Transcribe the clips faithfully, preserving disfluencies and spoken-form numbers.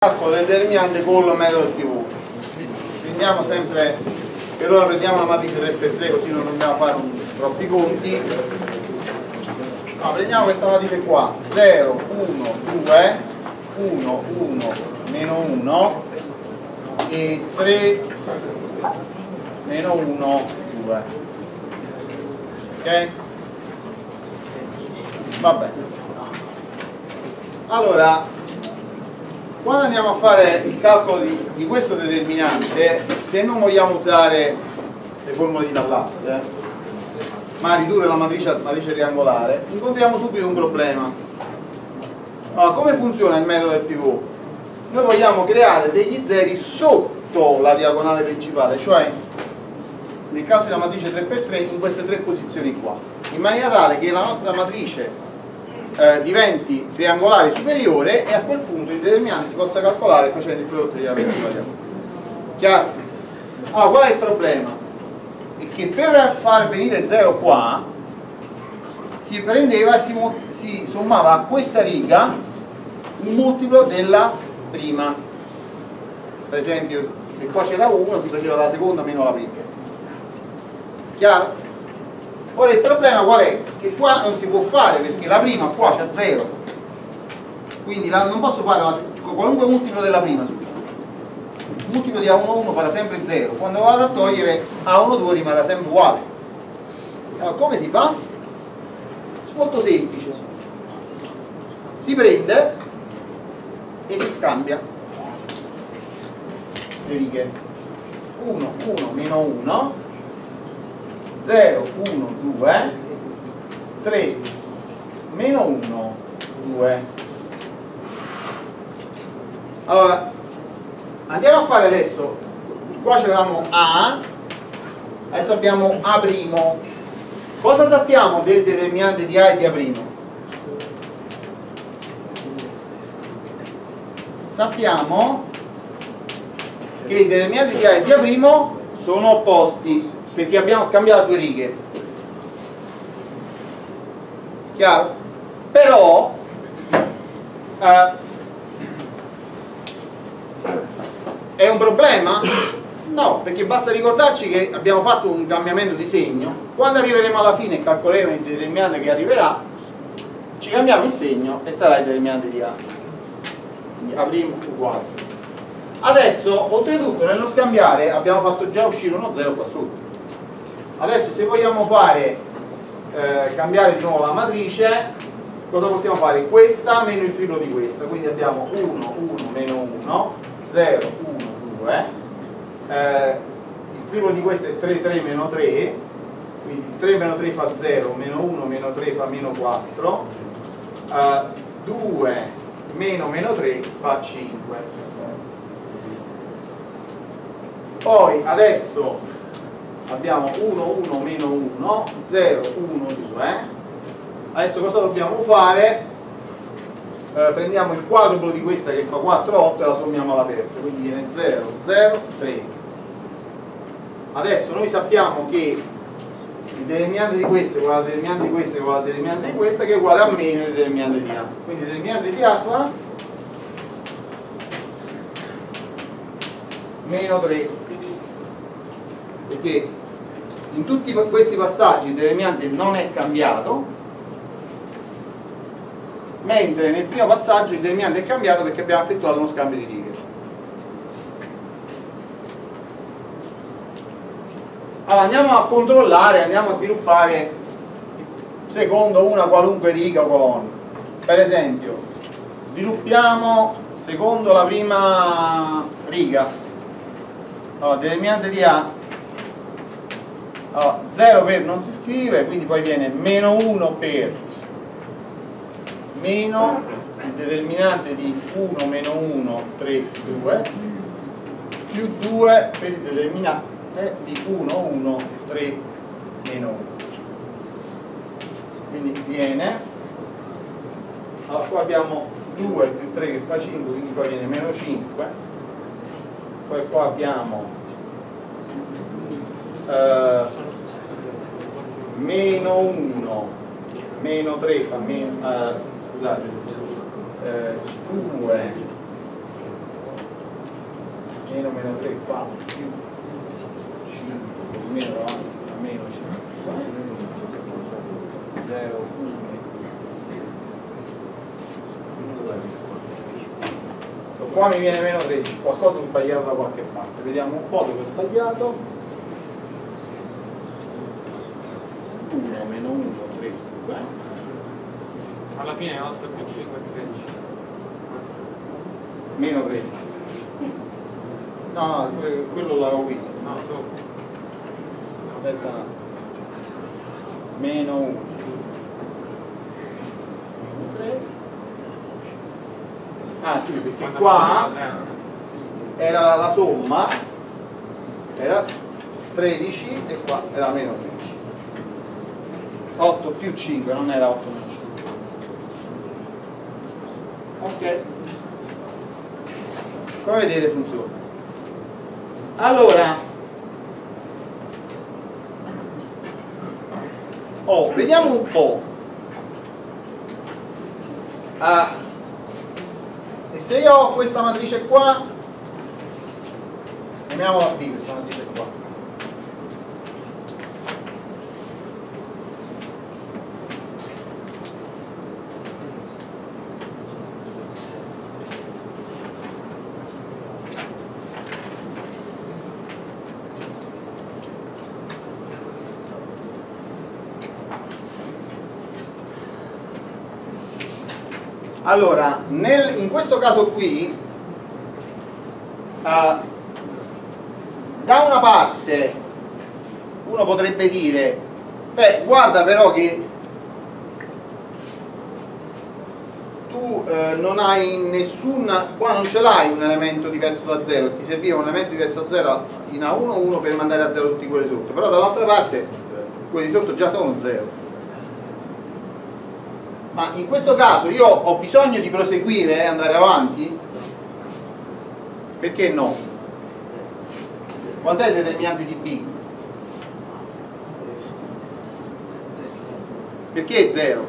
calcolo del determinante con il metodo T V. Prendiamo sempre, per ora prendiamo la matrice tre per tre così non dobbiamo fare un, troppi conti. No, prendiamo questa matrice qua, zero, uno, due, uno, uno, meno uno e tre, meno uno, due. Ok? Vabbè. Allora, quando andiamo a fare il calcolo di, di questo determinante, se non vogliamo usare le formule di Laplace, eh, ma ridurre la matrice, matrice triangolare, incontriamo subito un problema. Allora, come funziona il metodo del pivot? Noi vogliamo creare degli zeri sotto la diagonale principale, cioè nel caso della matrice tre per tre in queste tre posizioni qua, in maniera tale che la nostra matrice Eh, diventi triangolare superiore e a quel punto il determinante si possa calcolare facendo il prodotto di elementi variabili. Chiaro? Allora, qual è il problema? È che per far venire zero qua si prendeva e si, si sommava a questa riga un multiplo della prima. Per esempio, se qua c'era uno si faceva la seconda meno la prima. Chiaro? Ora il problema qual è? Che qua non si può fare perché la prima qua c'ha zero, quindi la, non posso fare la, qualunque multiplo della prima subito. Il multiplo di A uno uno farà sempre zero, quando vado a togliere A uno due rimarrà sempre uguale. Allora come si fa? Molto semplice, si prende e si scambia le righe, uno, uno, meno uno, zero, uno, due, tre, meno uno, due. Allora, andiamo a fare adesso, qua c'avevamo A, adesso abbiamo A'. Cosa sappiamo del determinante di A e di A'? Sappiamo che i determinanti di A e di A' sono opposti, perché abbiamo scambiato due righe. Chiaro? Però eh, è un problema? No, perché basta ricordarci che abbiamo fatto un cambiamento di segno. Quando arriveremo alla fine e calcoleremo il determinante che arriverà, ci cambiamo il segno e sarà il determinante di A. Quindi A' uguale. Adesso, oltretutto, nello scambiare abbiamo fatto già uscire uno zero qua sotto. Adesso se vogliamo fare eh, cambiare di nuovo la matrice, cosa possiamo fare? Questa meno il triplo di questa, quindi abbiamo uno, uno, meno uno, zero, uno, due, eh, il triplo di questo è tre, tre, meno tre, quindi tre meno tre fa zero, meno uno, meno tre fa meno quattro, eh, due meno meno tre fa cinque. Poi adesso abbiamo uno, uno, meno uno, zero, uno, due. Adesso cosa dobbiamo fare? Eh, prendiamo il quadruplo di questa che fa quattro, otto e la sommiamo alla terza, quindi viene zero, zero, tre. Adesso noi sappiamo che il determinante di questo è uguale al determinante di questo è uguale al determinante di questa che è uguale a meno il determinante di A. Quindi il determinante di A fa meno tre, perché in tutti questi passaggi il determinante non è cambiato, mentre nel primo passaggio il determinante è cambiato perché abbiamo effettuato uno scambio di righe. Allora andiamo a controllare, andiamo a sviluppare secondo una qualunque riga o colonna. Per esempio, sviluppiamo secondo la prima riga. Allora, determinante di A, allora, zero per non si scrive, quindi poi viene meno uno per meno il determinante di uno meno uno, tre, due, più due per il determinante di uno, uno, tre, meno uno. Quindi viene, allora qua abbiamo due più tre che fa cinque, quindi poi viene meno cinque, poi qua abbiamo eh, meno uno, meno tre fa meno, eh, scusate, eh, due meno meno tre fa più cinque, meno davanti a meno cinque, zero, uno. Qua mi viene meno tredici, qualcosa ho sbagliato da qualche parte, vediamo un po' dove ho sbagliato. uno meno uno, tre, due. Alla fine è otto più cinque più tredici. Meno tredici. No, no, quello l'avevo visto. No, sopra. Aspetta un attimo. Meno uno. Ah sì, perché qua era la somma, era tredici e qua era meno tredici. otto più cinque, non era otto meno cinque. Ok. Come vedete funziona. Allora, oh, vediamo un po'. Ah, e se io ho questa matrice qua, chiamiamola B questa matrice qua. Allora, nel, in questo caso qui, uh, da una parte uno potrebbe dire, beh, guarda però che tu eh, non hai nessuna, qua non ce l'hai un elemento diverso da zero, ti serviva un elemento diverso da zero in A uno uno per mandare a zero tutti quelli sotto, però dall'altra parte quelli sotto già sono zero. Ma in questo caso io ho bisogno di proseguire e andare avanti? Perché no? Quant'è il determinante di B? Perché è zero?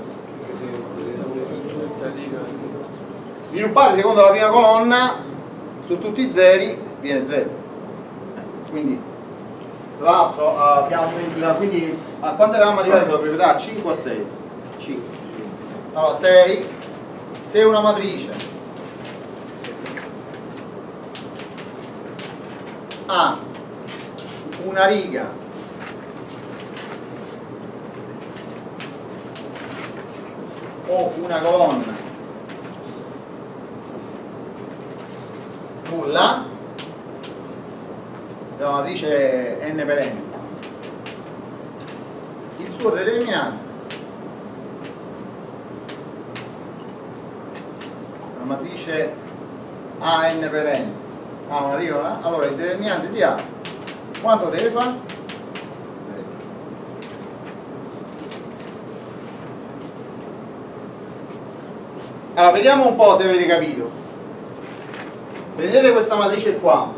Sviluppare secondo la prima colonna su tutti i zeri viene zero. Quindi tra l'altro abbiamo dimenticato, quindi a quanto eravamo arrivati con la proprietà? A cinque o a sei? cinque. Allora, sei, se una matrice ha una riga o una colonna nulla, la matrice n per n, il suo determinante la matrice A n per n ha una riga, allora il determinante di A quanto deve fare? zero. Allora vediamo un po' se avete capito. Vedete questa matrice qua?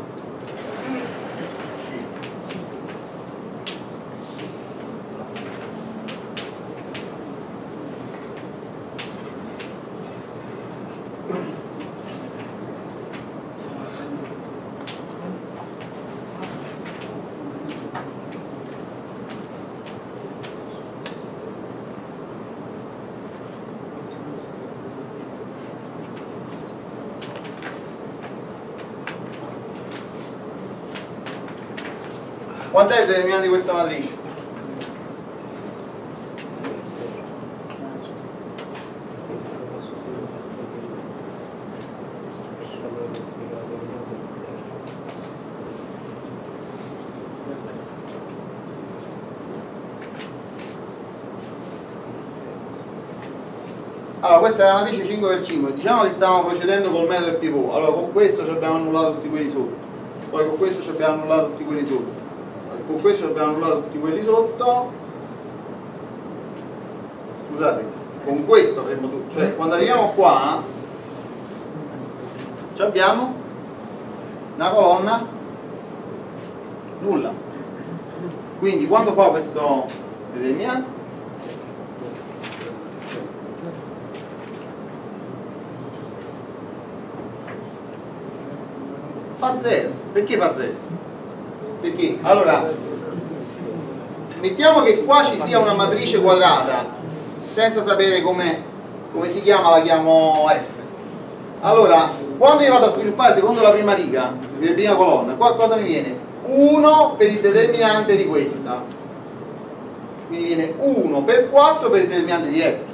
Quant'è il determinante di questa matrice? Allora, questa è la matrice cinque per cinque, diciamo che stavamo procedendo col metodo del pivot. Allora, con questo ci abbiamo annullato tutti quelli sotto, poi con questo ci abbiamo annullato tutti quelli sotto, con questo ci abbiamo annullato tutti quelli sotto. Scusate, con questo avremmo tutto, cioè quando arriviamo qua ci abbiamo una colonna nulla. Quindi quando fa questo determinante? fa zero. Perché fa zero? Perché? Allora, mettiamo che qua ci sia una matrice quadrata, senza sapere come, come si chiama, la chiamo F. Allora, quando io vado a sviluppare secondo la prima riga, la prima colonna, qua cosa mi viene? uno per il determinante di questa. Quindi viene uno per quattro per il determinante di F.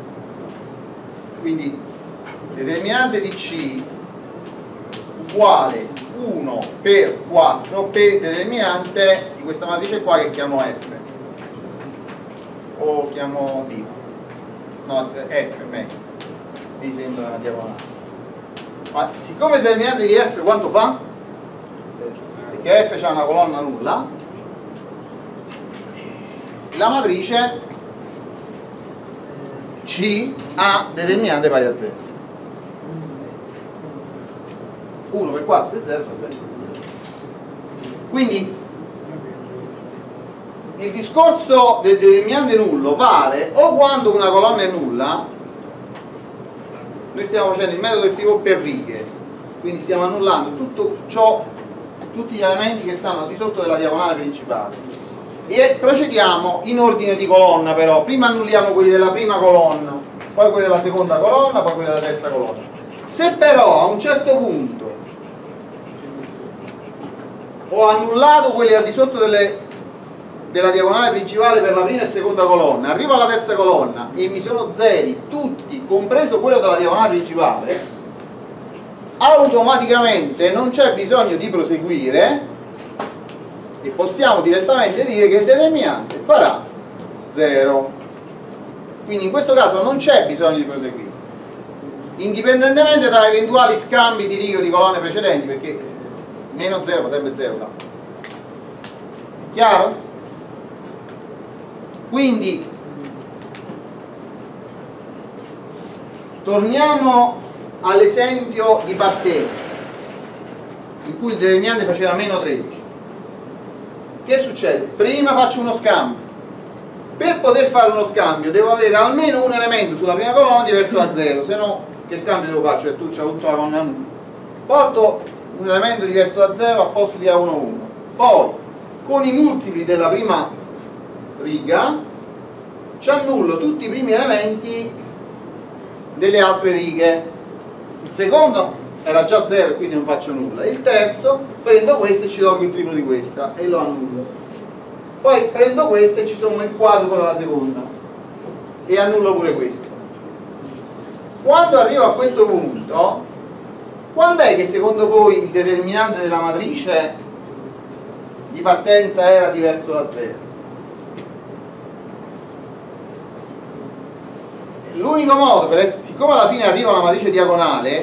Quindi determinante di C uguale uno per quattro per il determinante di questa matrice qua che chiamo F o chiamo D, no, F meglio, D sembra una diagonale, ma siccome il determinante di F quanto fa? Perché F c'ha una colonna nulla, la matrice C ha determinante pari a zero. uno per quattro è zero, quindi il discorso del determinante nullo vale o quando una colonna è nulla, noi stiamo facendo il metodo del pivot per righe, quindi stiamo annullando tutto ciò, tutti gli elementi che stanno al di sotto della diagonale principale, e procediamo in ordine di colonna. Però prima annulliamo quelli della prima colonna, poi quelli della seconda colonna, poi quelli della terza colonna. Se però a un certo punto ho annullato quelli al di sotto delle, della diagonale principale per la prima e seconda colonna, arrivo alla terza colonna e mi sono zeri tutti, compreso quello della diagonale principale, automaticamente non c'è bisogno di proseguire e possiamo direttamente dire che il determinante farà zero. Quindi in questo caso non c'è bisogno di proseguire, indipendentemente da eventuali scambi di righe o di colonne precedenti, perché meno zero fa sempre zero, no? Chiaro? Quindi torniamo all'esempio di partenza in cui il determinante faceva meno tredici. Che succede? Prima faccio uno scambio. Per poter fare uno scambio devo avere almeno un elemento sulla prima colonna diverso da zero, se no che scambio devo fare? Cioè tu c'hai tutta la colonna nulla. Porto un elemento diverso da zero al posto di A uno uno, poi con i multipli della prima riga ci annullo tutti i primi elementi delle altre righe. Il secondo era già zero, quindi non faccio nulla. Il terzo prendo questo e ci tolgo il triplo di questa e lo annullo. Poi prendo questo e ci sommo il quadruplo della seconda e annullo pure questo. Quando arrivo a questo punto, quando è che secondo voi il determinante della matrice di partenza era diverso da zero? L'unico modo per essere, siccome alla fine arriva una matrice diagonale,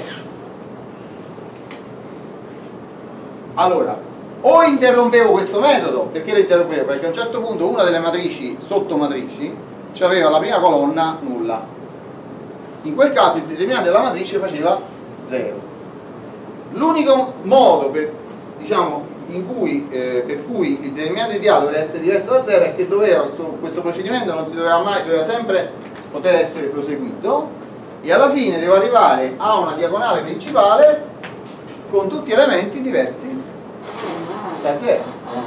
allora o interrompevo questo metodo. Perché lo interrompevo? Perché a un certo punto una delle matrici sottomatrici aveva la prima colonna nulla, in quel caso il determinante della matrice faceva zero. L'unico modo per, diciamo, in cui, eh, per cui il determinante di A doveva essere diverso da zero è che doveva, questo, questo procedimento non si doveva mai, doveva sempre poter essere proseguito, e alla fine devo arrivare a una diagonale principale con tutti elementi diversi da zero.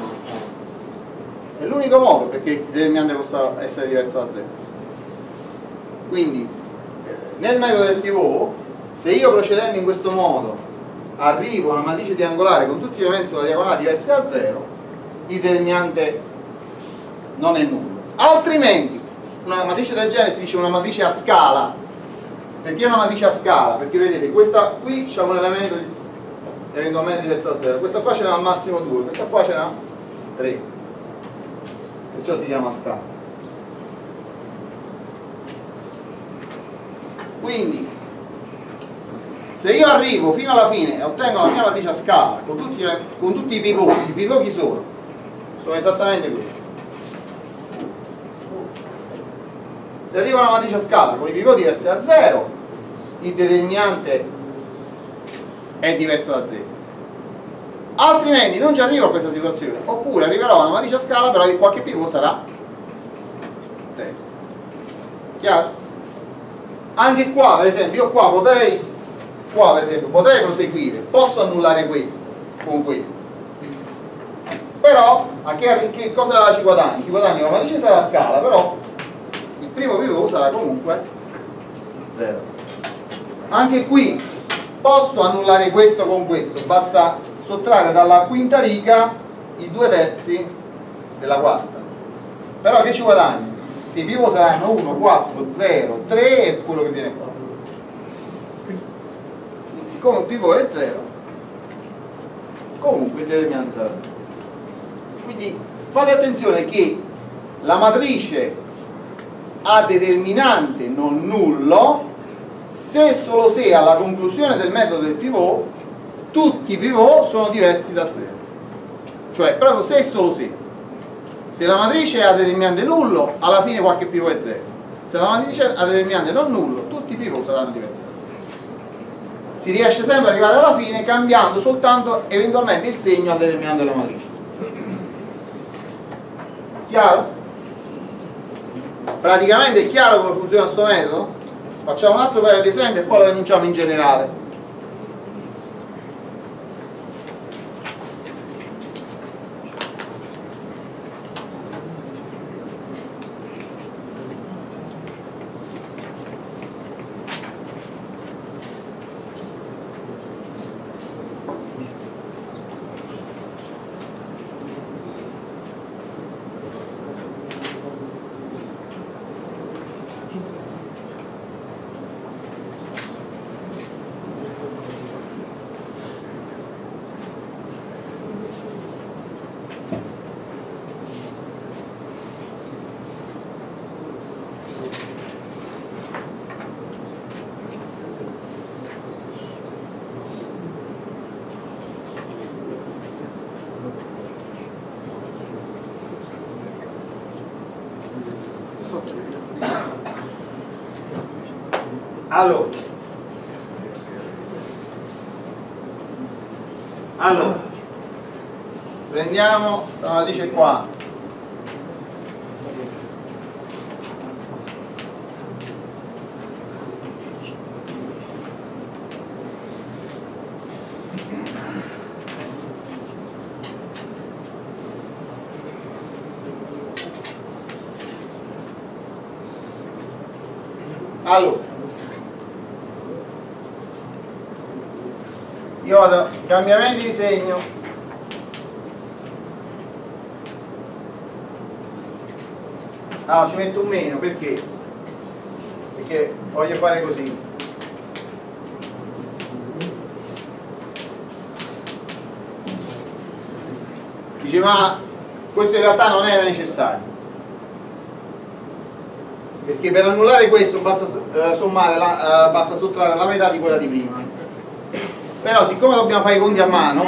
È l'unico modo perché il determinante possa essere diverso da zero. Quindi nel metodo del pivot, se io procedendo in questo modo arrivo a una matrice triangolare con tutti gli elementi sulla diagonale diversi da zero, il determinante non è nullo. Altrimenti una matrice del genere si dice una matrice a scala. Perché è una matrice a scala? Perché vedete, questa qui c'è un elemento di, eventualmente diverso da zero, questa qua ce n'ha al massimo due, questa qua ce n'ha tre, perciò si chiama scala. Quindi se io arrivo fino alla fine e ottengo la mia matrice a scala con tutti, con tutti i pivoti, i pivoti chi sono? Sono esattamente questi. Se arrivo a una matrice a scala con i pivoti diversi da zero, il determinante è diverso da zero. Altrimenti non ci arrivo a questa situazione, oppure arriverò a una matrice a scala però qualche pivot sarà zero. Chiaro? Anche qua per esempio io qua potrei qua per esempio potrei proseguire, posso annullare questo, con questo. Però a che, che cosa ci guadagni? Ci guadagni la matrice sarà a scala, però il primo pivot sarà comunque zero. Anche qui posso annullare questo con questo, basta sottrarre dalla quinta riga i due terzi della quarta. Però che ci guadagni? Che i pivot saranno uno, quattro, zero, tre e quello che viene qua. Siccome il pivot è zero, comunque il determinante sarà zero. Quindi fate attenzione che la matrice ha determinante non nullo se e solo se alla conclusione del metodo del pivot tutti i pivot sono diversi da zero. Cioè proprio se e solo se. Se la matrice ha determinante nullo, alla fine qualche pivot è zero. Se la matrice ha determinante non nullo, tutti i pivot saranno diversi da zero. Si riesce sempre ad arrivare alla fine cambiando soltanto eventualmente il segno al determinante della matrice. Chiaro? Praticamente è chiaro come funziona questo metodo? Facciamo un altro paio di esempi e poi lo enunciamo in generale. Allora, allora prendiamo questa matrice qua, allora io vado cambiamenti di segno, ah, ci metto un meno perché? Perché voglio fare così, dice ma questo in realtà non era necessario, perché per annullare questo basta uh, sommare la, uh, basta sottrarre la metà di quella di prima. Però siccome dobbiamo fare i conti a mano,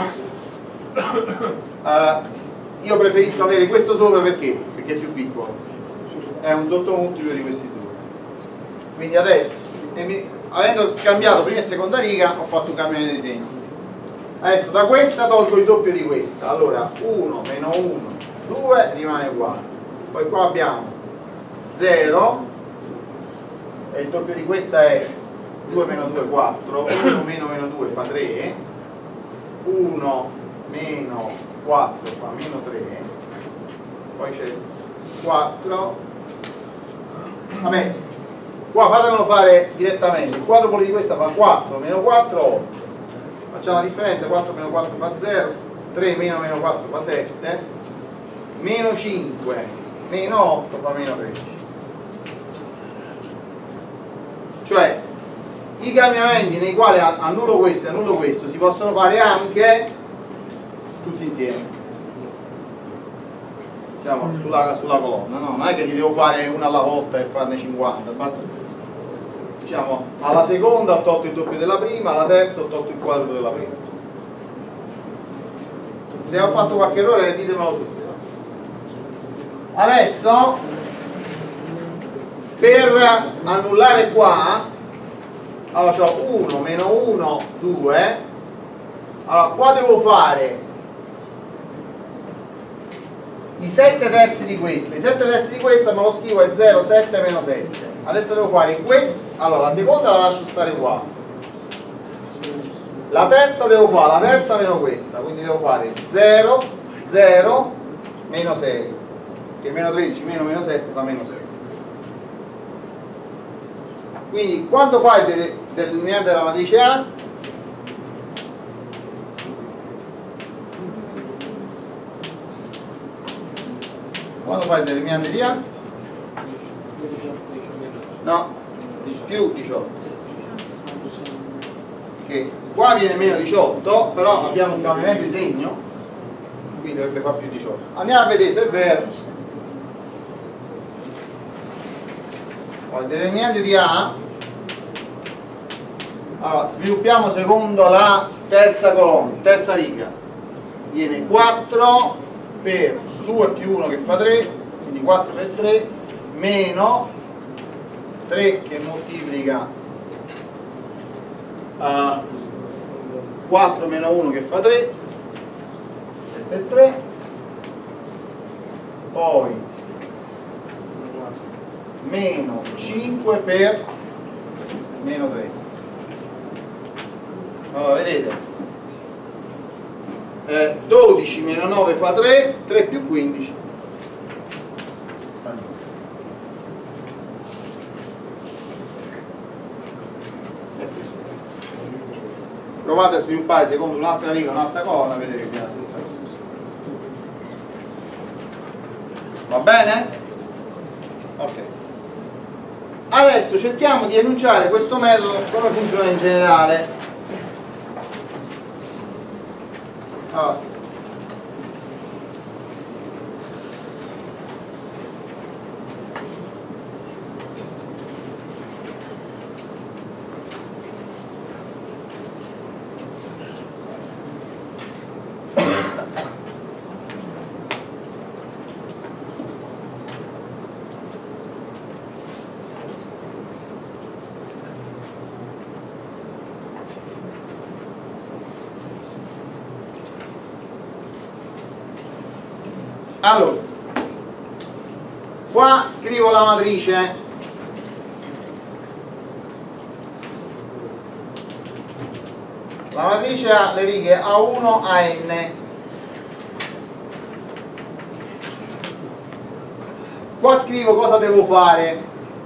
uh, io preferisco avere questo sopra perché? Perché è più piccolo, è un sottomultiplo di questi due. Quindi adesso, avendo scambiato prima e seconda riga, ho fatto un cambiamento di segno. Adesso da questa tolgo il doppio di questa, allora uno meno uno, due rimane uguale. Poi qua abbiamo zero e il doppio di questa è due meno due, quattro, uno meno meno due fa tre, uno meno quattro fa meno tre, poi c'è quattro, vabbè, qua fatemelo fare direttamente, il quadruplo di questa fa quattro, meno quattro, otto, facciamo la differenza, quattro meno quattro fa zero, tre meno meno quattro fa sette, meno cinque, meno otto fa meno tredici. Cioè, i cambiamenti nei quali annullo questo e annullo questo si possono fare anche tutti insieme, diciamo, sulla, sulla colonna, no? Non è che li devo fare una alla volta e farne cinquanta, basta, diciamo, alla seconda ho tolto il doppio della prima, alla terza ho tolto il quadruplo della prima. Se ho fatto qualche errore ditemelo subito. Adesso per annullare qua, allora ho uno meno uno, due, allora qua devo fare i sette terzi di questa, i sette terzi di questa me lo scrivo è zero, sette meno sette, adesso devo fare questa, allora la seconda la lascio stare qua, La terza devo fare, la terza meno questa, quindi devo fare zero, zero, meno sei, che meno tredici meno meno sette fa meno sei. Quindi quando fai il determinante della matrice A, quando fai il determinante di A, no, più diciotto, che qua viene meno diciotto, però abbiamo un cambiamento di segno, quindi dovrebbe fare più diciotto. Andiamo a vedere se è vero. Il determinante di A, allora sviluppiamo secondo la terza colonna, terza riga, viene quattro per due più uno che fa tre, quindi quattro per tre, meno tre che moltiplica uh, quattro meno uno che fa tre, sette e tre, poi meno cinque per meno tre. Allora vedete, eh, dodici meno nove fa tre, tre più quindici. Provate a sviluppare secondo un'altra riga, un'altra colonna, vedete che viene la stessa cosa. Va bene? Ok. Adesso cerchiamo di enunciare questo metodo come funziona in generale. Allora. Allora, qua scrivo la matrice, la matrice ha le righe A uno a N. Qua scrivo cosa devo fare.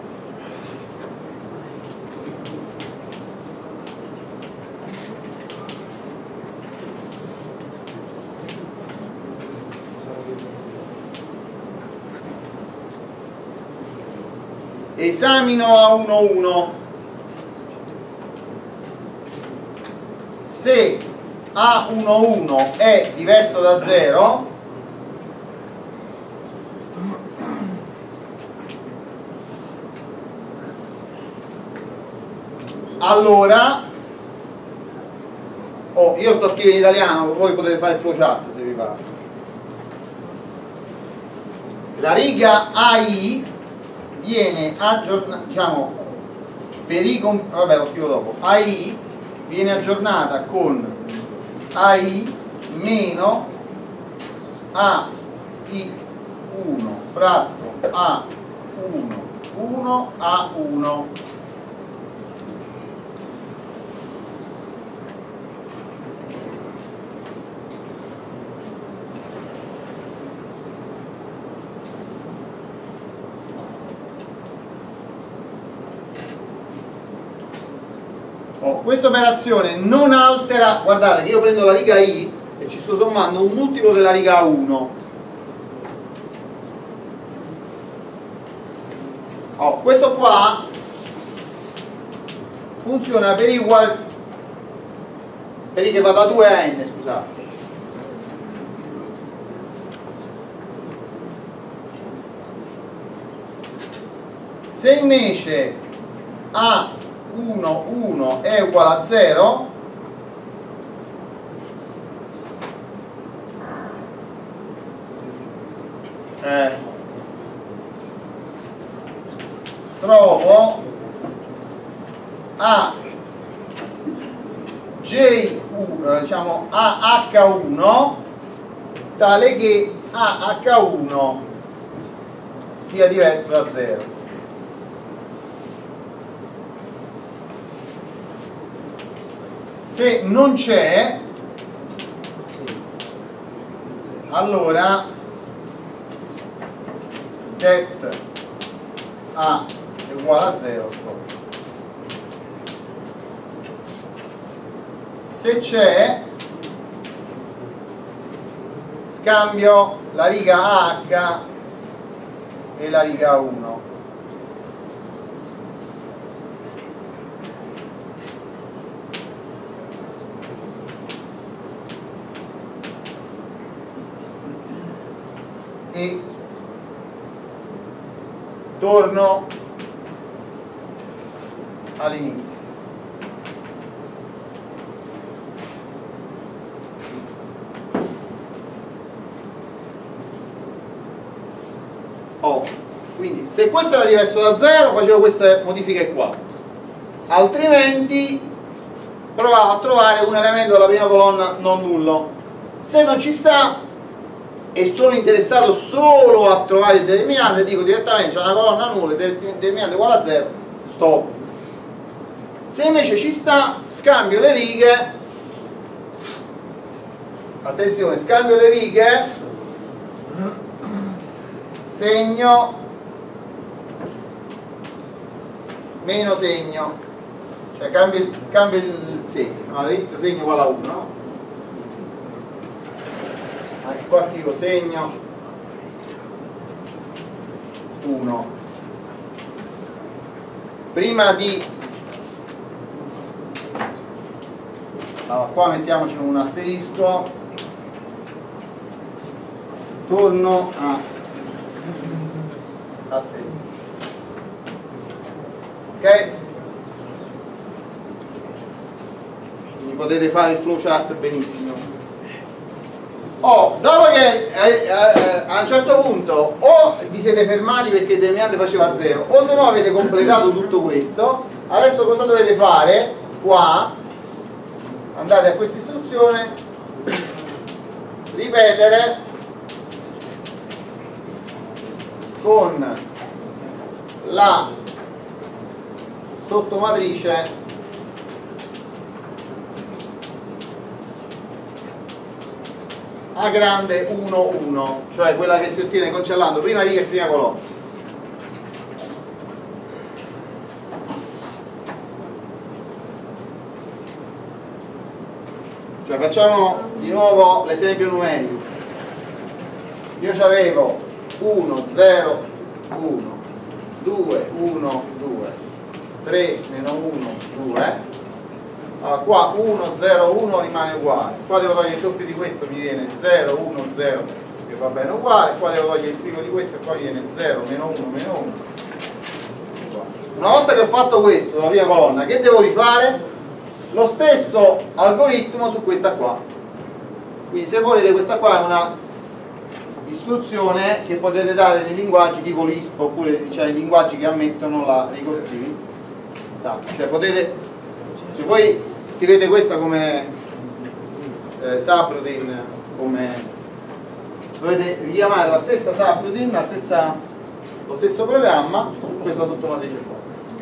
Esamino A uno uno. Se A uno uno è diverso da zero, allora, oh, io sto scrivendo in italiano, voi potete fare il flowchart se vi pare. La riga A I viene aggiornata, diciamo, per i, vabbè lo scrivo dopo, A I viene aggiornata con A I meno A I uno fratto A uno uno A uno. Questa operazione non altera, guardate che io prendo la riga I e ci sto sommando un multiplo della riga A uno. Oh, questo qua funziona per i uguali, per i che va da due a N, scusate. Se invece A uno uno è uguale a zero, eh, trovo A J uno, diciamo A H uno tale che A H uno sia diverso da zero. Se non c'è, allora det A è uguale a zero, stop. Se c'è, scambio la riga A H e la riga uno. E torno all'inizio. Oh, quindi se questo era diverso da zero facevo queste modifiche qua, altrimenti provavo a trovare un elemento della prima colonna non nullo. Se non ci sta e sono interessato solo a trovare il determinante, dico direttamente c'è una colonna nulla e il determinante uguale a zero, stop. Se invece ci sta, scambio le righe, attenzione, scambio le righe, segno meno segno, cioè cambio, cambio il segno, all'inizio segno uguale a uno, anche qua scrivo segno uno. Prima di allora, qua mettiamoci un asterisco, torno a asterisco, ok? Quindi potete fare il flowchart benissimo. Oh, dopo che eh, eh, a un certo punto o vi siete fermati perché il determinante faceva zero, o se no avete completato tutto questo, adesso cosa dovete fare? Qua andate a questa istruzione, ripetere con la sottomatrice A grande uno uno, cioè quella che si ottiene cancellando prima riga e prima colonna. Cioè facciamo di nuovo l'esempio numerico. Io avevo uno zero uno, due uno due, tre meno uno due. Allora qua uno zero uno rimane uguale, qua devo togliere il doppio di questo, mi viene zero uno zero che va bene uguale, qua devo togliere il primo di questo e qua mi viene zero meno uno meno uno. Una volta che ho fatto questo, la prima colonna, che devo rifare? Lo stesso algoritmo su questa qua. Quindi se volete questa qua è una istruzione che potete dare nei linguaggi tipo Lisp oppure cioè, i linguaggi che ammettono la ricorsività. Cioè potete, se voi scrivete questa come eh, subroutine, come dovete richiamare la stessa subroutine, la stessa, lo stesso programma su questa sottomatrice qua.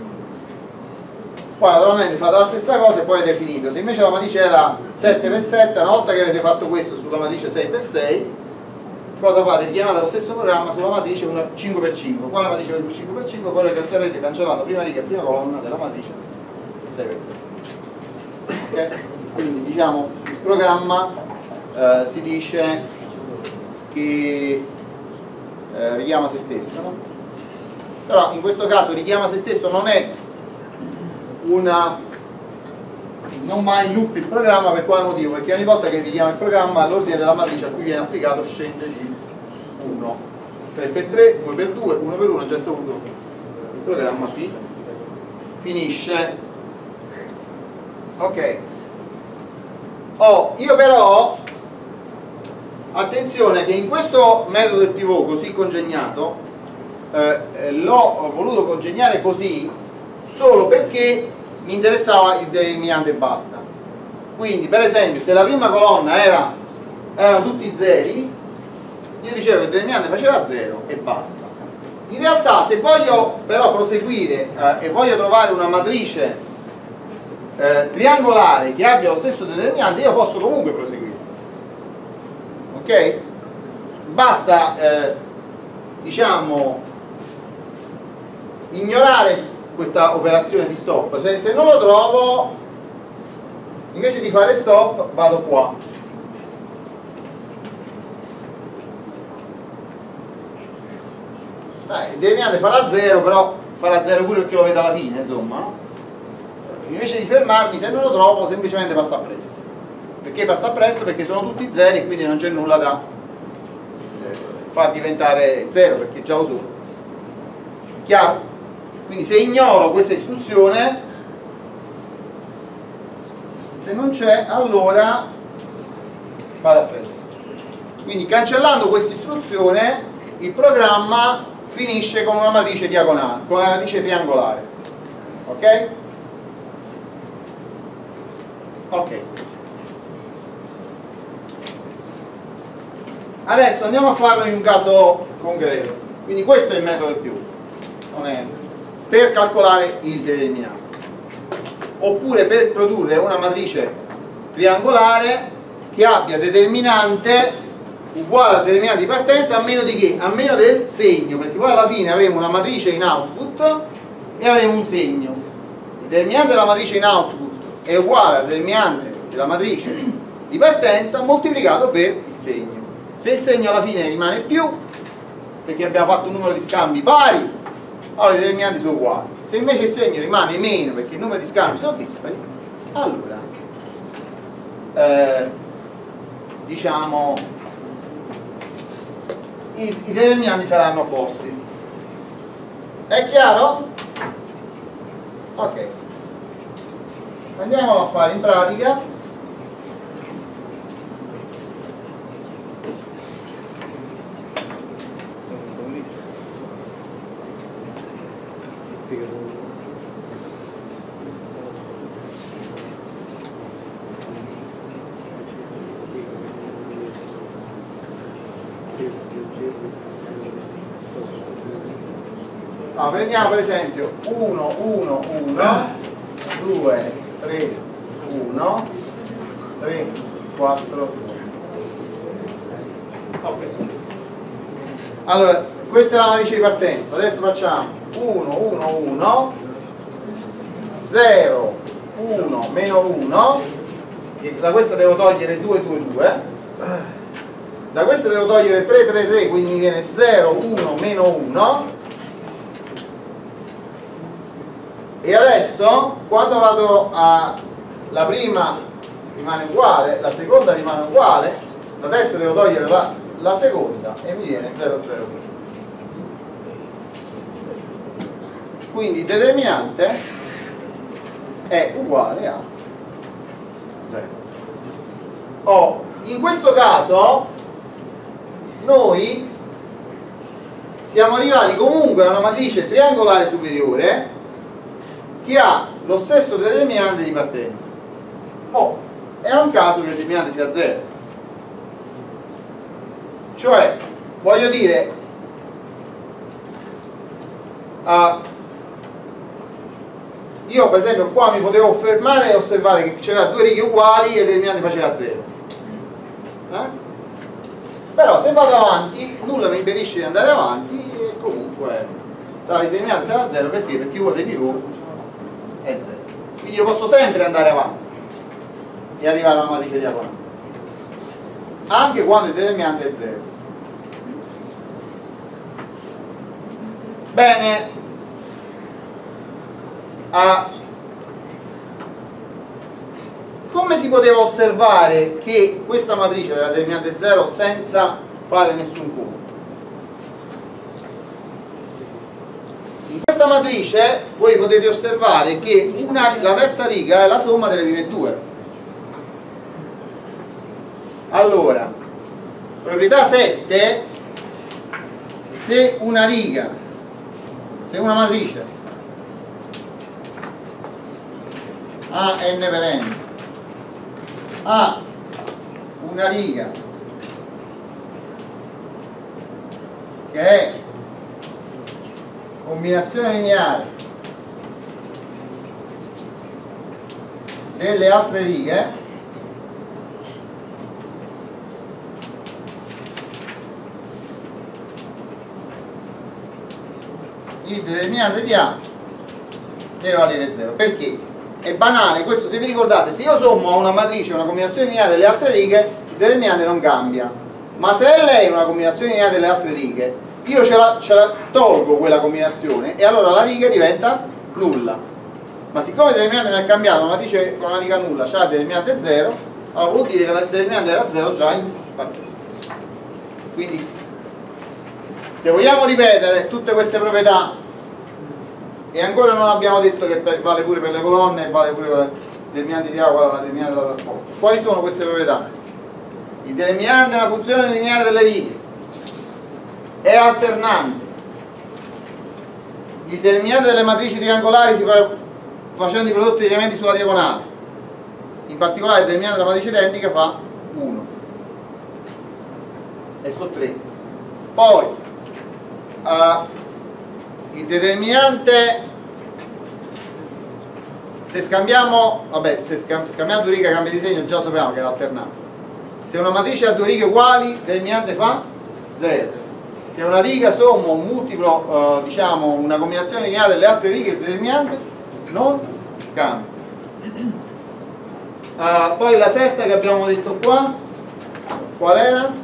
Poi naturalmente fate la stessa cosa e poi avete finito. Se invece la matrice era sette per sette, una volta che avete fatto questo sulla matrice sei per sei, cosa fate? Richiamate lo stesso programma sulla matrice cinque per cinque. Qua la matrice per cinque per cinque, poi avete cancellato prima riga e prima colonna della matrice sei per sei. Okay? Quindi diciamo il programma eh, si dice che eh, richiama se stesso, no? Però in questo caso richiama se stesso non è una non va in loop il programma. Per quale motivo? Perché ogni volta che richiama il programma l'ordine della matrice a cui viene applicato scende di uno, tre per tre, due per due, uno per uno. A un certo punto il programma fi, finisce. Ok. Oh, io però attenzione che in questo metodo del pivot così congegnato eh, l'ho voluto congegnare così solo perché mi interessava il determinante e basta. Quindi per esempio se la prima colonna era erano tutti zeri, io dicevo che il determinante faceva zero e basta. In realtà se voglio però proseguire eh, e voglio trovare una matrice eh, triangolare che abbia lo stesso determinante, io posso comunque proseguire, ok? Basta eh, diciamo ignorare questa operazione di stop. Se, se non lo trovo, invece di fare stop vado qua, eh, il determinante farà zero, però farà zero pure perché lo vedo alla fine, insomma, no? Invece di fermarmi, se non lo trovo, semplicemente passa appresso. Perché passa appresso? Perché sono tutti zeri e quindi non c'è nulla da eh, far diventare zero, perché già lo sono. Chiaro? Quindi se ignoro questa istruzione, se non c'è, allora vado appresso. Quindi cancellando questa istruzione, il programma finisce con una matrice diagonale, con una matrice triangolare. Ok? Ok. Adesso andiamo a farlo in un caso concreto. Quindi questo è il metodo più, non è, per calcolare il determinante. Oppure per produrre una matrice triangolare che abbia determinante uguale al determinante di partenza a meno di che? A meno del segno, perché poi alla fine avremo una matrice in output e avremo un segno. Il determinante della matrice in output è uguale al determinante della matrice di partenza moltiplicato per il segno. Se il segno alla fine rimane più, perché abbiamo fatto un numero di scambi pari, allora i determinanti sono uguali. Se invece il segno rimane meno perché il numero di scambi sono dispari, allora eh, diciamo i, i determinanti saranno opposti. È chiaro? Ok. Andiamo a fare in pratica. Ah, prendiamo per esempio uno, uno, uno, due, tre, uno, tre, quattro, due. Ok. Allora, questa è la matrice di partenza. Adesso facciamo uno, uno, uno, zero, uno, meno uno, e da questa devo togliere due, due, due, da questa devo togliere tre, tre, tre, quindi mi viene zero, uno, meno uno. E adesso quando vado a la prima rimane uguale, la seconda rimane uguale, la terza devo togliere la, la seconda e mi viene zero, zero, zero. Quindi il determinante è uguale a zero. Oh, in questo caso noi siamo arrivati comunque a una matrice triangolare superiore che ha lo stesso determinante di partenza. Oh, è un caso che il determinante sia zero. Cioè, voglio dire, uh, io per esempio qua mi potevo fermare e osservare che c'era due righe uguali e il determinante faceva zero. Eh? Però se vado avanti, nulla mi impedisce di andare avanti e comunque sarà il determinante sarà zero perché? Perché uno dei pivot è zero. Quindi io posso sempre andare avanti e arrivare a una matrice diagonale anche quando il determinante è zero. Bene, ah, come si poteva osservare che questa matrice aveva determinante zero senza fare nessun conto? In questa matrice voi potete osservare che una, la terza riga è la somma delle prime due. Allora, proprietà sette, se una riga, se una matrice A n per n ha una riga che è combinazione lineare delle altre righe il determinante di A deve valere zero. Perché? È banale, questo se vi ricordate, se io sommo a una matrice una combinazione lineare delle altre righe, il determinante non cambia. Ma se L è una combinazione lineare delle altre righe, io ce la, ce la tolgo quella combinazione e allora la riga diventa nulla. Ma siccome il determinante non è cambiato, una matrice con una riga nulla c'ha il determinante zero, allora vuol dire che il determinante era zero già in partenza. Quindi se vogliamo ripetere tutte queste proprietà, e ancora non abbiamo detto che vale pure per le colonne e vale pure per i determinanti di A uguale alla determinante della trasposta. Quali sono queste proprietà? Il determinante è una funzione lineare delle righe, è alternante, il determinante delle matrici triangolari si fa facendo i prodotti di elementi sulla diagonale, in particolare il determinante della matrice identica fa uno e sono tre. Poi uh, il determinante, se scambiamo, vabbè, se scambiamo due righe cambia di segno, già sappiamo che è alternante. Se una matrice ha due righe uguali, il determinante fa zero. Se una riga somma un multiplo, eh, diciamo una combinazione lineare delle altre righe, il determinante non cambia. Uh, poi la sesta che abbiamo detto qua, qual era?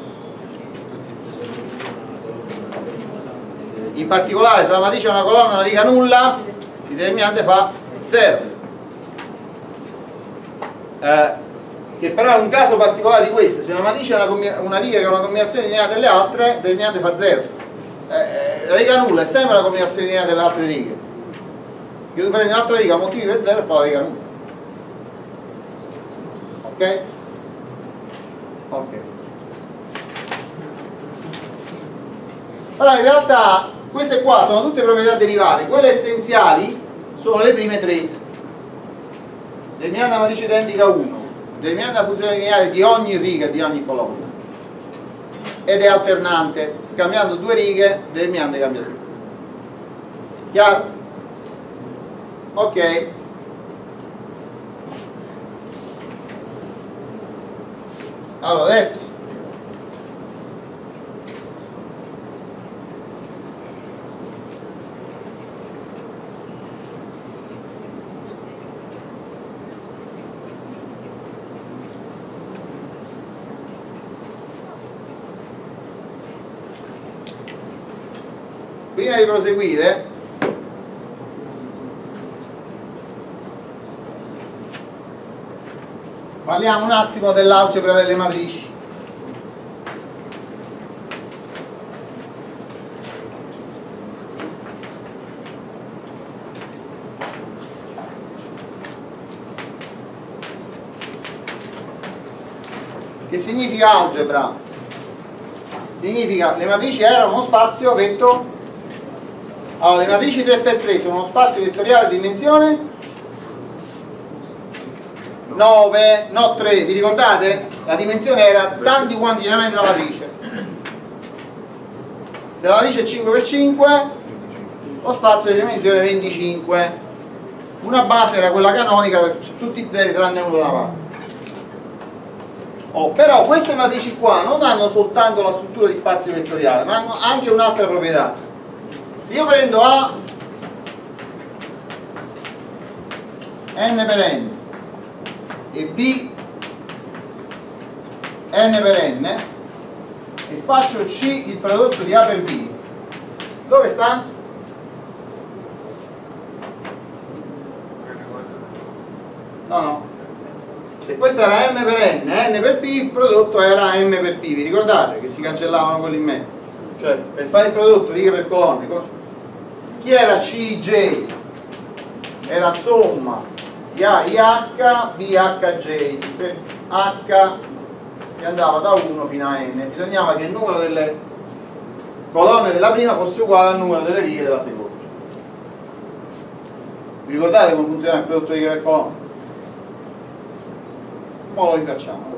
In particolare se la matrice è una colonna una riga nulla, il determinante fa zero. Eh, che però è un caso particolare di questo. Se una matrice è una, una riga che è una combinazione lineare delle altre, il determinante fa zero. Eh, la riga nulla è sempre una combinazione lineare delle altre righe. Che tu prendi un'altra riga, moltiplichi per zero e fa la riga nulla. Ok? Ok. Allora in realtà queste qua sono tutte proprietà derivate, quelle essenziali sono le prime tre. Determinante della matrice identica uno, determinante della funzione lineare di ogni riga e di ogni colonna, ed è alternante, scambiando due righe il determinante cambia sempre. Chiaro? Ok. Allora adesso prima di proseguire parliamo un attimo dell'algebra delle matrici. Che significa algebra? Significa le matrici erano uno spazio vettoriale. Allora, le matrici tre per tre sono uno spazio vettoriale di dimensione nove, no tre, vi ricordate? La dimensione era tanti quanti gli elementi della matrice. Se la matrice è cinque per cinque, lo spazio di dimensione è venticinque. Una base era quella canonica, tutti i zeri tranne uno da una parte. Oh, però queste matrici qua non hanno soltanto la struttura di spazio vettoriale, ma hanno anche un'altra proprietà. Se io prendo A n per n e B n per n e faccio C il prodotto di A per B, dove sta? No, no. Se questo era m per n e n per p, il prodotto era m per p, vi ricordate che si cancellavano quelli in mezzo? Cioè per fare il prodotto righe per colonne, chi era C J? Era somma di A I H B H J, per H che andava da uno fino a n. Bisognava che il numero delle colonne della prima fosse uguale al numero delle righe della seconda. Vi ricordate come funziona il prodotto righe per colonne? Ora lo rifacciamo.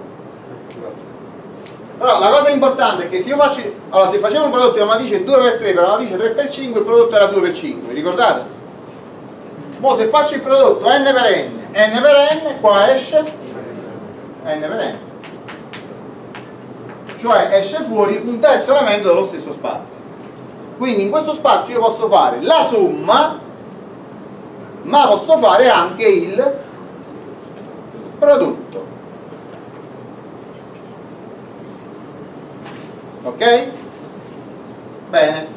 Però la cosa importante è che se io faccio, allora se facevo un prodotto di una matrice due per tre per una matrice tre per cinque, il prodotto era due per cinque, vi ricordate? Mo se faccio il prodotto n per n n per n, qua esce n per n, cioè esce fuori un terzo elemento dello stesso spazio. Quindi in questo spazio io posso fare la somma, ma posso fare anche il prodotto. Ok? Bene.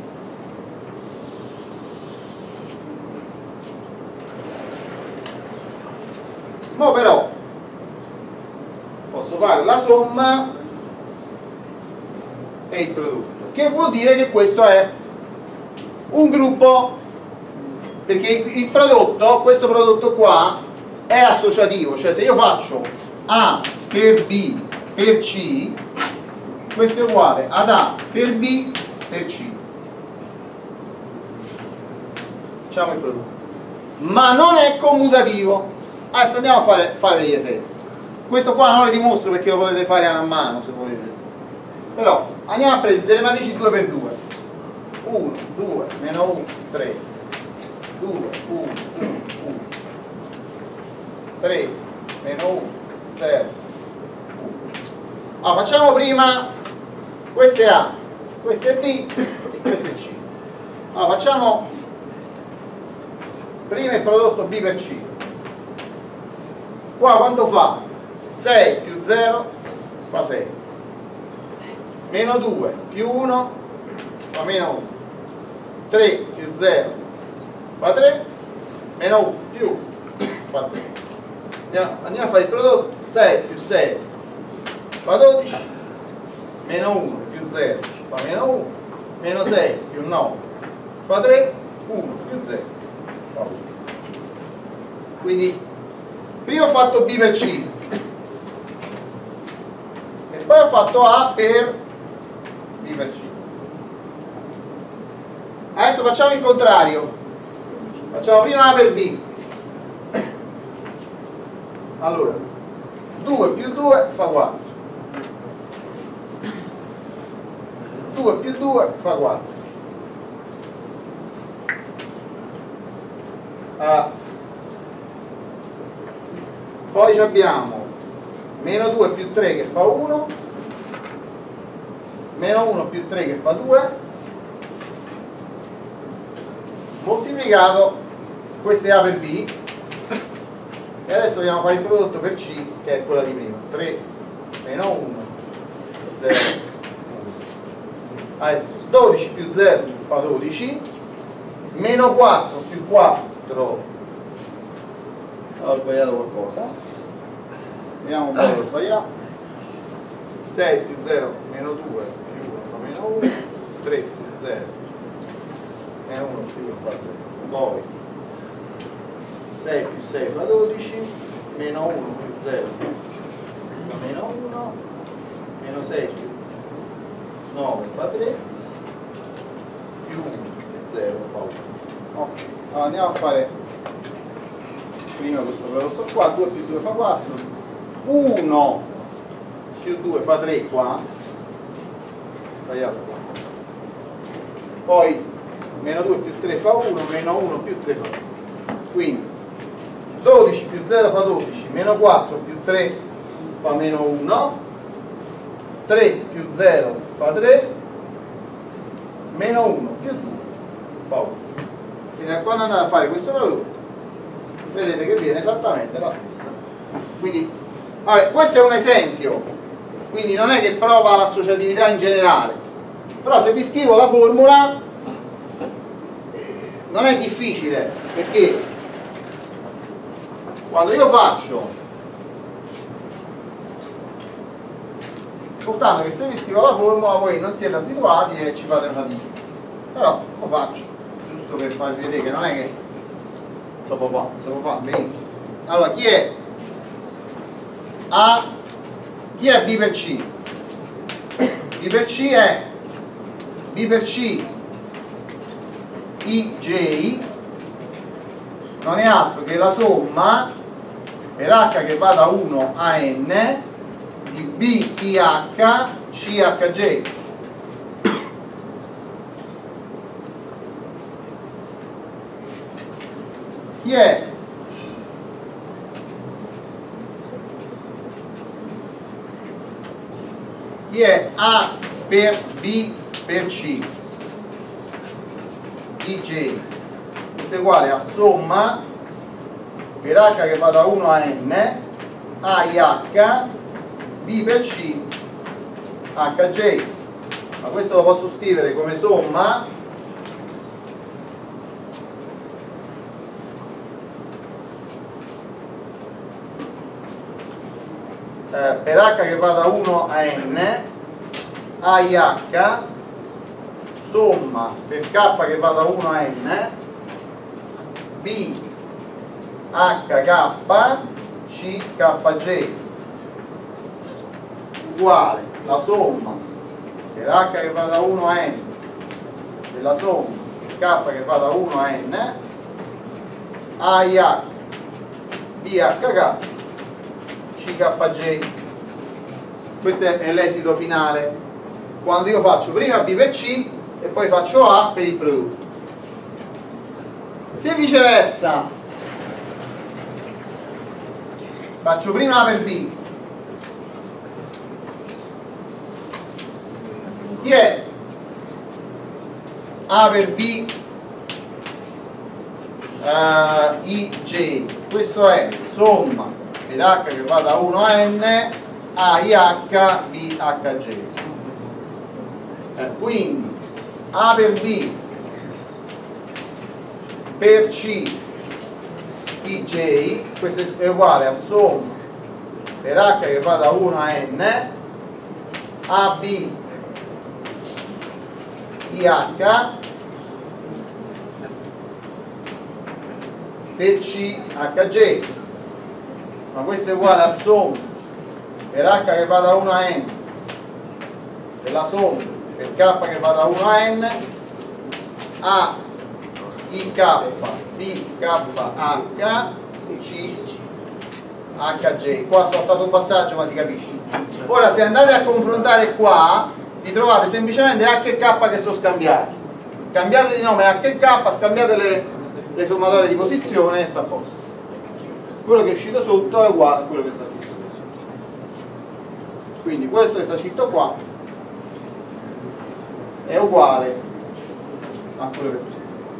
Ma però posso fare la somma e il prodotto, che vuol dire che questo è un gruppo, perché il prodotto, questo prodotto qua è associativo, cioè se io faccio A per B per C, questo è uguale ad A per B per C. Facciamo il prodotto, ma non è commutativo. Adesso andiamo a fare, fare degli esempi. Questo qua non lo dimostro perché lo potete fare a mano se volete, però andiamo a prendere delle matrici due per due, uno, due, meno uno, tre, due, uno, uno, uno, tre, meno uno, zero, uno. Allora, facciamo prima, questo è A, questo è B e questo è C. Allora, facciamo prima il prodotto B per C. Qua quanto fa? sei più zero fa sei, meno due più uno fa meno uno, tre più zero fa tre, meno uno più fa zero. Andiamo, andiamo a fare il prodotto, sei più sei fa dodici, meno uno più zero fa meno uno, meno sei più nove fa tre, uno più zero fa uno. Quindi prima ho fatto B per C e poi ho fatto A per B per C. Adesso facciamo il contrario, facciamo prima A per B. Allora due più due fa quattro, due più due fa quattro, ah. Poi abbiamo meno due più tre che fa uno, meno uno più tre che fa due, moltiplicato, questo è A per B, e adesso dobbiamo fare il prodotto per C, che è quella di prima, tre meno uno, zero, adesso dodici più zero fa dodici, meno quattro più quattro, ho sbagliato qualcosa, vediamo un po' che ho sbagliato, sei più zero meno due più uno fa meno uno, tre più zero meno uno più uno fa zero, poi sei più sei fa dodici, meno uno più zero fa meno uno, meno sei più nove fa tre, più uno più zero fa uno. Ok, allora andiamo a fare prima questo prodotto qua, due più due fa quattro, uno più due fa tre qua, sbagliato qua, poi meno due più tre fa uno, meno uno più tre fa tre, quindi dodici più zero fa dodici, meno quattro più tre fa meno uno, tre più zero fa tre, meno uno più due fa uno. Quindi quando andate a fare questo prodotto vedete che viene esattamente la stessa. Quindi vabbè, questo è un esempio, quindi non è che prova l'associatività in generale, però se vi scrivo la formula non è difficile, perché quando io faccio, soltanto che se vi scrivo la formula voi non siete abituati e ci fate fatica, però lo faccio giusto per farvi vedere che non è che si può fare, si può fare benissimo. Allora, chi è A, chi è B per C? B per C è B per C I J, non è altro che la somma per H che va da uno a N di B I H C H J. Chi è chi è A per B per C di J, questo è uguale a somma per H che va da uno a N A I H B per C H J, ma questo lo posso scrivere come somma eh, per H che va da uno a N A I H somma per K che va da uno a N B H K C K J uguale la somma per H che va da uno a N della somma per K che va da uno a N A I H B H K C K J. Questo è l'esito finale quando io faccio prima B per C e poi faccio A per il prodotto. Se viceversa faccio prima A per B, chi è A per B uh, I J? Questo è somma per H che va da uno a N A I H B H J. Eh, quindi A per B per C I J, questo è uguale a somma per H che va da uno a N A B I H per C H J, ma questo è uguale a somma per H che va da uno a N della somma per K che va da uno a N A I K B K H C H J. Qua ho saltato un passaggio ma si capisce. Ora se andate a confrontare qua vi trovate semplicemente H e K che sono scambiati, cambiate di nome H e K, scambiate le, le sommatorie di posizione e sta a posto. Quello che è uscito sotto è uguale a quello che sta scritto. Quindi questo che sta scritto qua è uguale a quello che sta scritto.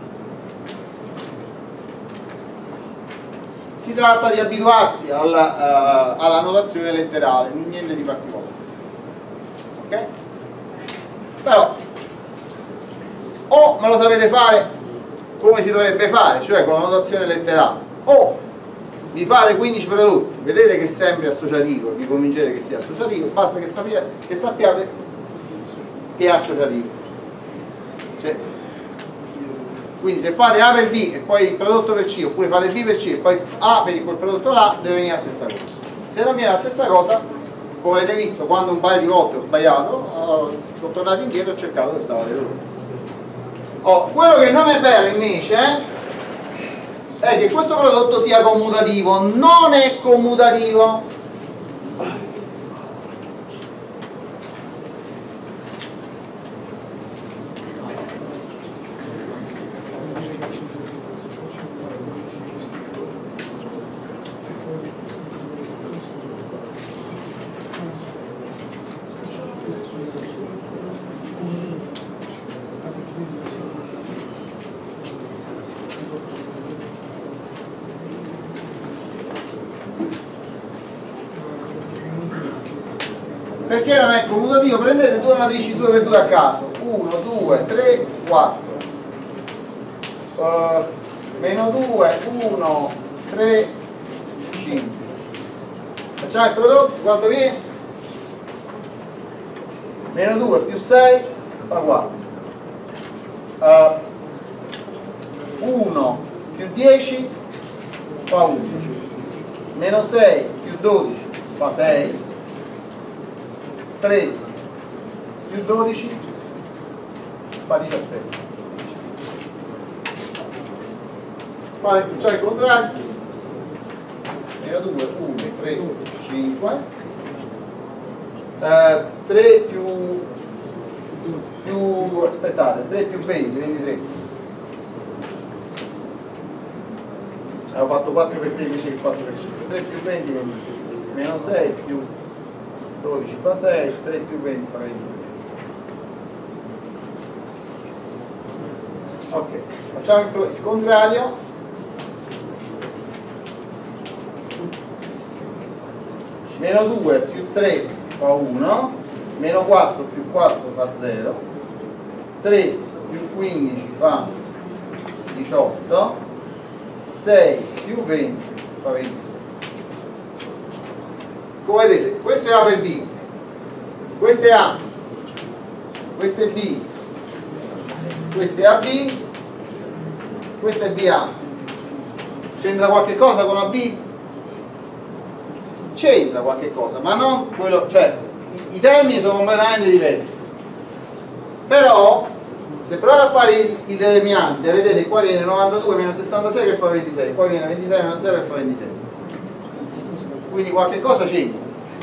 Si tratta di abituarsi alla, uh, alla notazione letterale, niente di particolare. Ok? Però o me lo sapete fare come si dovrebbe fare, cioè con la notazione letterale, o vi fate quindici prodotti, vedete che è sempre associativo, vi convincete che sia associativo, basta che sappiate che, sappiate che è associativo. Cioè, quindi se fate A per B e poi il prodotto per C, oppure fate B per C e poi A per quel prodotto là, deve venire la stessa cosa. Se non viene la stessa cosa, come avete visto, quando un paio di volte ho sbagliato, sono tornato indietro e ho cercato dove stava l'errore. Oh, quello che non è vero invece è che questo prodotto sia commutativo. Non è commutativo. Perché non è commutativo? Prendete due matrici due per due a caso, uno, due, tre, quattro, uh, meno due, uno, tre, cinque. Facciamo il prodotto, quanto viene? Meno due più sei fa quattro. Uh, uno più dieci fa undici. Meno sei più dodici fa sei. tre più dodici fa diciassette. Fate facciamo il contrario. Meno due, uno, tre, cinque. Eh, tre più, più aspettate, tre più venti, ventitré. Avevo fatto quattro per tre invece che quattro per cinque. tre più venti, ventitré. Meno sei più dodici fa sei, tre più venti fa ventidue. Ok, facciamo il contrario. Meno due più tre fa uno, meno quattro più quattro fa zero, tre più quindici fa diciotto, sei più venti fa ventisei. Come vedete, questo è A per B, questo è A, questo è B, questo è A B, questo è B A. C'entra qualche cosa con A B? C'entra qualche cosa, ma non quello, cioè i, i termini sono completamente diversi. Però se provate a fare il, il determinante, vedete qua viene novantadue meno sessantasei che fa ventisei, poi viene ventisei meno zero che fa ventisei. Quindi qualche cosa c'entra.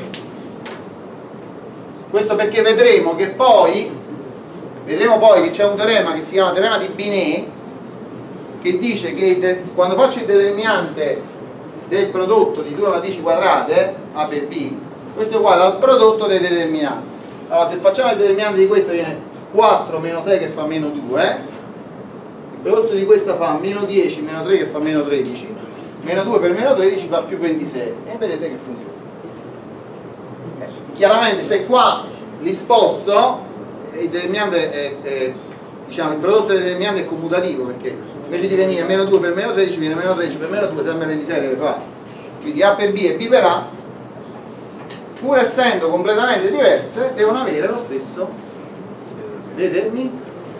Questo perché vedremo che poi vedremo poi che c'è un teorema che si chiama teorema di Binet, che dice che quando faccio il determinante del prodotto di due matrici quadrate A per B, questo è uguale al prodotto dei determinanti. Allora se facciamo il determinante di questa viene quattro meno sei che fa meno due, il prodotto di questa fa meno dieci meno tre che fa meno tredici, meno due per meno tredici fa più ventisei, e vedete che funziona. Eh, chiaramente se qua li sposto, il determinante è, è, diciamo, il prodotto del determinante è commutativo, perché invece di venire meno due per meno tredici viene meno tredici per meno due, sempre ventisei deve fare. Quindi A per B e B per A, pur essendo completamente diverse, devono avere lo stesso determinante.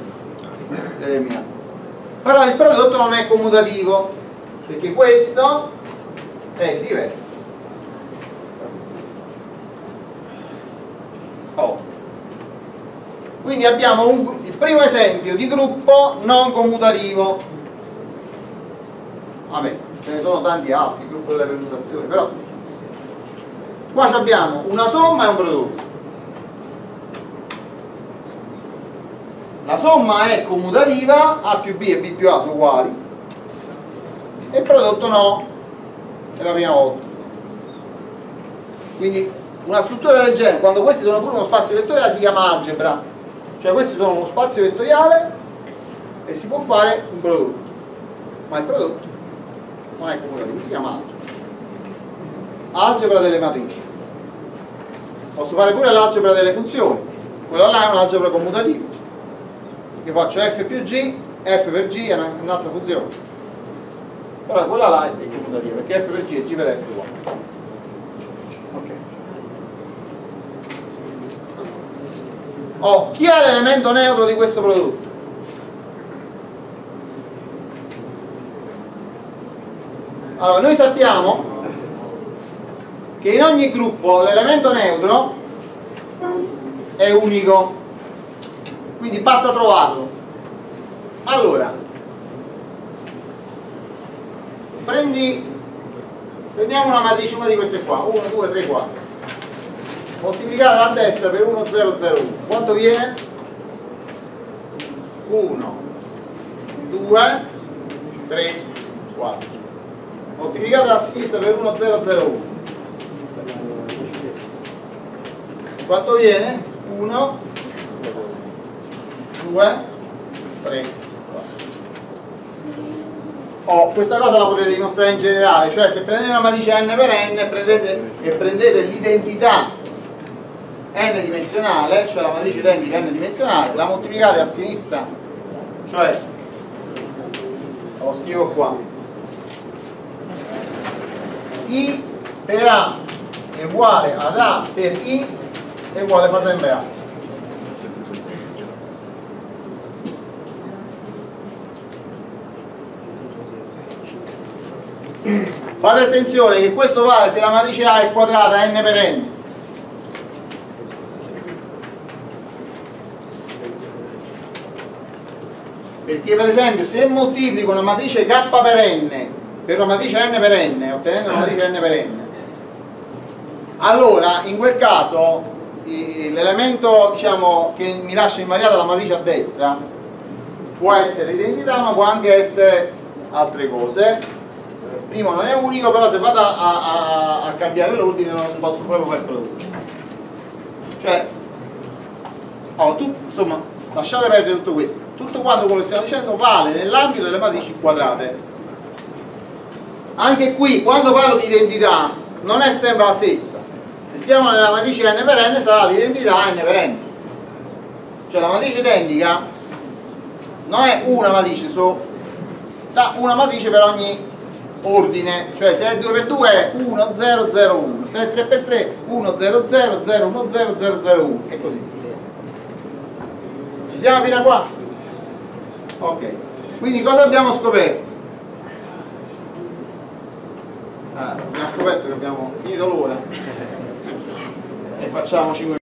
Però il prodotto non è commutativo, perché questo è diverso. Oh. Quindi abbiamo un, il primo esempio di gruppo non commutativo. Vabbè, ce ne sono tanti altri, il gruppo delle permutazioni, però qua abbiamo una somma e un prodotto. La somma è commutativa, A più B e B più A sono uguali, e il prodotto no, è la prima volta. Quindi una struttura del genere, quando questi sono pure uno spazio vettoriale, si chiama algebra. Cioè questi sono uno spazio vettoriale e si può fare un prodotto, ma il prodotto non è commutativo, si chiama algebra. Algebra delle matrici. Posso fare pure l'algebra delle funzioni, quella là è un'algebra commutativa. Io faccio f più g, f per g è un'altra funzione, però quella là è commutativa perché f per g e g per f è uguale. Ok. Oh, chi è l'elemento neutro di questo prodotto? Allora, noi sappiamo che in ogni gruppo l'elemento neutro è unico, quindi basta trovarlo. Allora, prendi, prendiamo una matrice, una di queste qua, uno, due, tre, quattro, moltiplicata a destra per uno, zero, zero, uno, quanto viene? uno, due, tre, quattro, moltiplicata a sinistra per uno, zero, zero, uno, quanto viene? uno, due, tre, quattro. Oh, questa cosa la potete dimostrare in generale, cioè se prendete una matrice n per n prendete, e prendete l'identità n dimensionale, cioè la matrice identica n dimensionale, la moltiplicate a sinistra, cioè lo scrivo qua, I per A è uguale ad A per I è uguale fa sempre A. Fate attenzione che questo vale se la matrice A è quadrata n per n. Perché per esempio se moltiplico una matrice K per n per una matrice n per n, ottenendo una matrice n per n, allora in quel caso l'elemento, diciamo, che mi lascia invariata la matrice a destra può essere identità, ma può anche essere altre cose. Primo non è unico, però se vado a, a, a cambiare l'ordine non posso proprio fare il prodotto. Cioè, oh, tu, insomma, lasciate perdere tutto questo. Tutto quanto quello che stiamo dicendo vale nell'ambito delle matrici quadrate. Anche qui, quando parlo di identità, non è sempre la stessa. Se stiamo nella matrice n per n, sarà l'identità n per n. Cioè la matrice identica non è una matrice, so, da una matrice per ogni ordine. Cioè se è due per due è uno zero zero uno, se è tre per tre uno zero zero zero uno zero zero zero uno e così. Ci siamo fino a qua? Ok. Quindi cosa abbiamo scoperto? Ah, abbiamo scoperto che abbiamo finito l'ora e facciamo cinque